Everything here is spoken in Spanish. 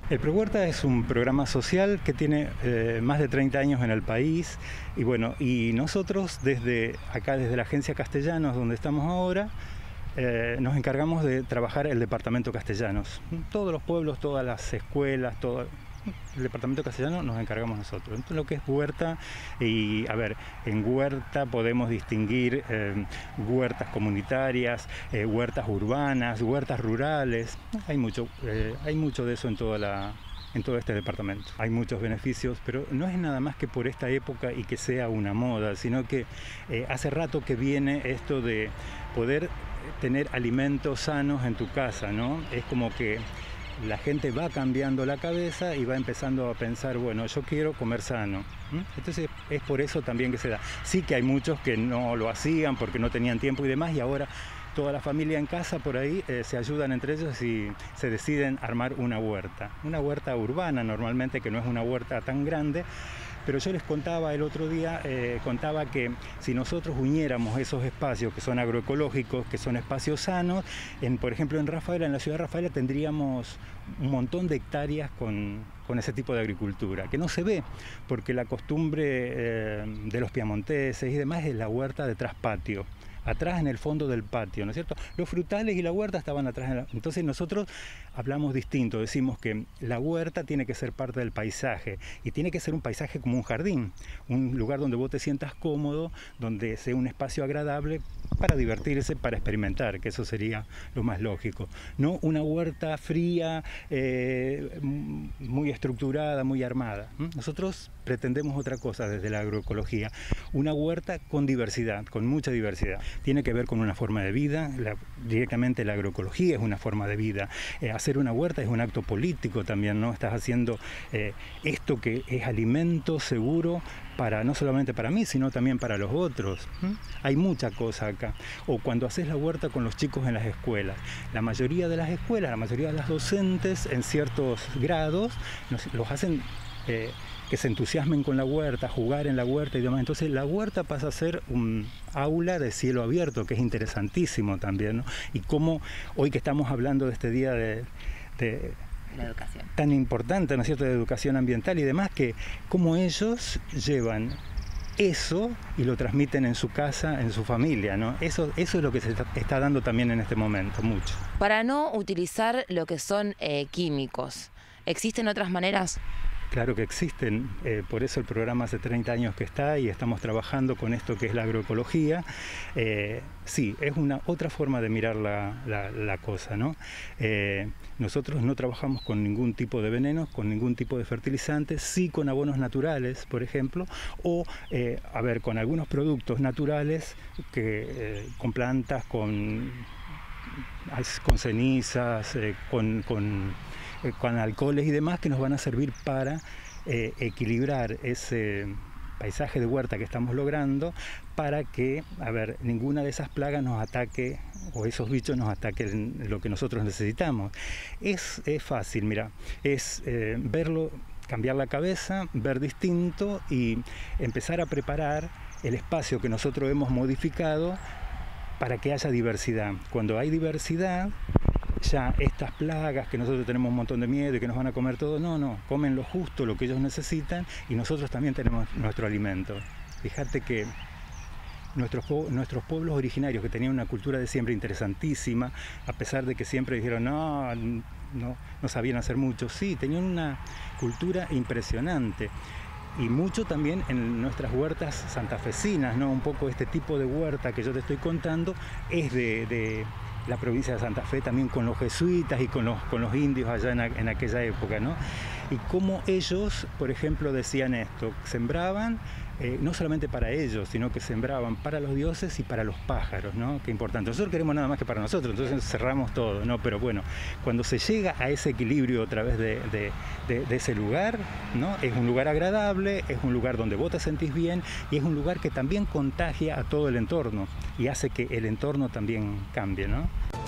El ProHuerta es un programa social que tiene más de 30 años en el país y bueno, y nosotros desde acá, desde la Agencia Castellanos, donde estamos ahora, nos encargamos de trabajar el departamento Castellanos. Todos los pueblos, todas las escuelas, todo el departamento castellano nos encargamos nosotros. Entonces, lo que es huerta, y a ver, en huerta podemos distinguir huertas comunitarias, huertas urbanas, huertas rurales. Hay mucho de eso en todo este departamento. Hay muchos beneficios, pero no es nada más que por esta época y que sea una moda, sino que hace rato que viene esto de poder tener alimentos sanos en tu casa, ¿no? Es como que la gente va cambiando la cabeza y va empezando a pensar, bueno, yo quiero comer sano. Entonces es por eso también que se da. Sí que hay muchos que no lo hacían porque no tenían tiempo y demás, y ahora toda la familia en casa por ahí se ayudan entre ellos y se deciden armar una huerta urbana normalmente, que no es una huerta tan grande. Pero yo les contaba el otro día, contaba que si nosotros uniéramos esos espacios que son agroecológicos, que son espacios sanos, por ejemplo en Rafaela, en la ciudad de Rafaela, tendríamos un montón de hectáreas con ese tipo de agricultura, que no se ve, porque la costumbre de los piamonteses y demás es la huerta de traspatio. Atrás en el fondo del patio, ¿no es cierto? Los frutales y la huerta estaban atrás. Entonces nosotros hablamos distinto, decimos que la huerta tiene que ser parte del paisaje y tiene que ser un paisaje como un jardín, un lugar donde vos te sientas cómodo, donde sea un espacio agradable para divertirse, para experimentar, que eso sería lo más lógico. No una huerta fría, muy estructurada, muy armada. Nosotros pretendemos otra cosa desde la agroecología, una huerta con diversidad, con mucha diversidad. Tiene que ver con una forma de vida, directamente la agroecología es una forma de vida. Hacer una huerta es un acto político también, ¿no? Estás haciendo esto que es alimento seguro no solamente para mí, sino también para los otros. Hay mucha cosa acá. O cuando haces la huerta con los chicos en las escuelas. La mayoría de las escuelas, la mayoría de las docentes en ciertos grados los hacen que se entusiasmen con la huerta, jugar en la huerta y demás. Entonces la huerta pasa a ser un aula de cielo abierto, que es interesantísimo también, ¿no? Y cómo hoy que estamos hablando de este día de la educación tan importante, ¿no es cierto?, de educación ambiental y demás, que cómo ellos llevan eso y lo transmiten en su casa, en su familia, ¿no? Eso es lo que se está dando también en este momento, mucho. Para no utilizar lo que son químicos, ¿existen otras maneras? Claro que existen, por eso el programa hace 30 años que está y estamos trabajando con esto que es la agroecología. Sí, es otra forma de mirar la cosa, ¿no? Nosotros no trabajamos con ningún tipo de venenos, con ningún tipo de fertilizantes, sí con abonos naturales, por ejemplo, o, con algunos productos naturales con plantas, con cenizas, con alcoholes y demás que nos van a servir para equilibrar ese paisaje de huerta que estamos logrando para que, ninguna de esas plagas nos ataque o esos bichos nos ataquen lo que nosotros necesitamos. Es fácil, mira, es verlo, cambiar la cabeza, ver distinto y empezar a preparar el espacio que nosotros hemos modificado para que haya diversidad. Cuando hay diversidad, ya estas plagas que nosotros tenemos un montón de miedo y que nos van a comer todo, no, comen lo justo, lo que ellos necesitan, y nosotros también tenemos nuestro alimento. Fíjate que nuestros pueblos originarios, que tenían una cultura de siembra interesantísima, a pesar de que siempre dijeron no sabían hacer mucho, sí, tenían una cultura impresionante. Y mucho también en nuestras huertas santafesinas, ¿no? Un poco este tipo de huerta que yo te estoy contando es de la provincia de Santa Fe, también con los jesuitas y con los indios allá en aquella época, ¿no? Y cómo ellos, por ejemplo, decían esto, sembraban no solamente para ellos, sino que sembraban para los dioses y para los pájaros, ¿no? Qué importante. Nosotros queremos nada más que para nosotros, entonces cerramos todo, ¿no? Pero bueno, cuando se llega a ese equilibrio a través de ese lugar, ¿no? Es un lugar agradable, es un lugar donde vos te sentís bien y es un lugar que también contagia a todo el entorno y hace que el entorno también cambie, ¿no?